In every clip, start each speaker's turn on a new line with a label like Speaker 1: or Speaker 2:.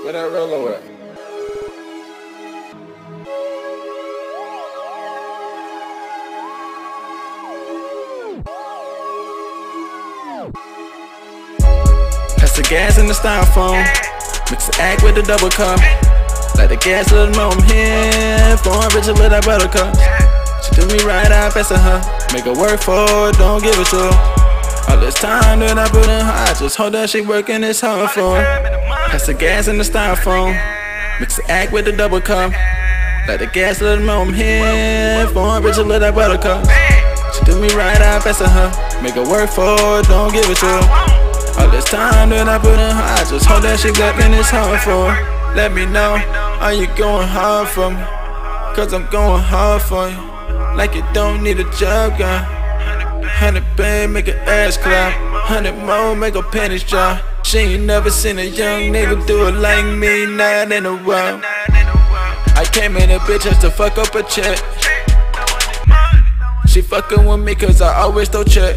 Speaker 1: Where that Rolo at? Pass the gas in the styrofoam, mix the act with the double cup. Like the gas, let them know I'm here. Foreign bitch, let that buttercup. She do me right, I pass to her. Make her work for it, don't give it to her. All this time that I put in her, I just hope that she working this hard for her. Pass the gas in the styrofoam, mix the act with the double cup. Like the gas, let them know I'm here. Foreign bitch, let that buttercup. She do me right, I pass to her. Make her work for it, don't give it to her. All this time that I put in her, I just hope that she working this hard for her. Let me know, are you going hard for me? Cause I'm going hard for you. Like you don't need a job, girl. 100 babe, make her ass clap. 100 more, make her panties dry. She ain't never seen a young nigga do it like me, not in a while. I came in a bitch just to fuck up a check. She fucking with me cause I always throw checks.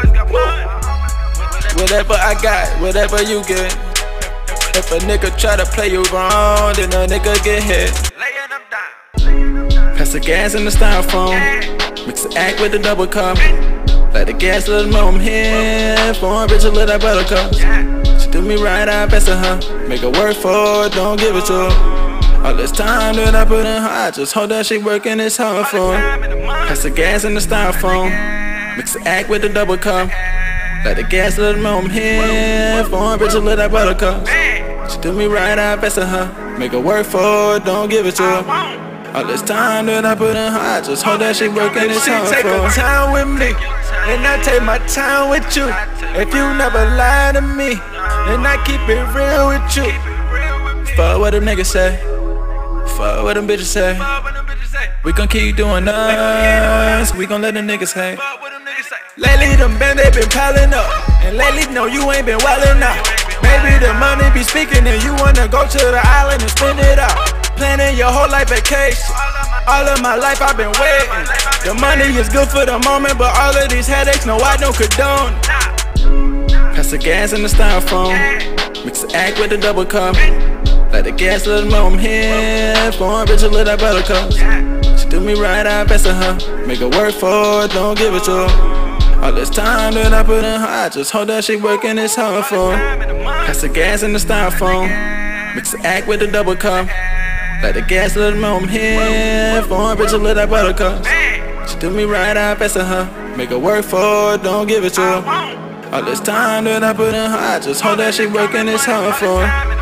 Speaker 1: Whatever I got, whatever you get. If a nigga try to play you wrong, then a nigga get hit. Pass the gas in the styrofoam, mix the act with the double cup. Like the gas, let them know I'm here. Foreign bitch, let that buttercup. She do me right, I pass to her. Make her work for it, don't give it to her. All this time that I put in her, I just hope that she working this hard for her. Pass the gas in the styrofoam, mix the act with the double cup. Like the gas, let them know I'm here. Foreign bitch, let that buttercup. She do me right, I pass to her. Make her work for it, don't give it to her. All this time that I put in her, I just hope that she working this hard for her.
Speaker 2: Take her time with me, and I take my time with you. If you never lie to me, then I keep it real with you.
Speaker 1: Fuck what them niggas say, fuck what them bitches say. We gon' keep doing us, we gon' let them niggas hate.
Speaker 2: Lately them bands they been piling up, and lately no you ain't been wildin' out. Maybe the money be speaking and you wanna go to the island and spend it out. Planning your whole life vacation, all of my life I've been waiting. The money is good for the moment, but all of these headaches, no I don't condone.
Speaker 1: Pass the gas in the styrofoam, mix the act with the double cup. Like the gas, let them know I'm here. Foreign bitch, let that buttercup. She do me right, I pass to her. Make her work for it, don't give it to her. All this time that I put in her, I just hope that she working this hard for her. Pass the gas in the styrofoam, mix the act with the double cup. Like the gas, let them know I'm here. Foreign bitch, let that buttercup. She do me right, I pass to her. Make her work for it, don't give it to her. All this time that I put in her, I just hope that she working this hard for her.